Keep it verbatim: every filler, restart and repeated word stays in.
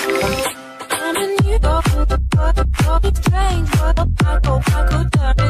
And then you go, go, go, strange, but I hope I could turn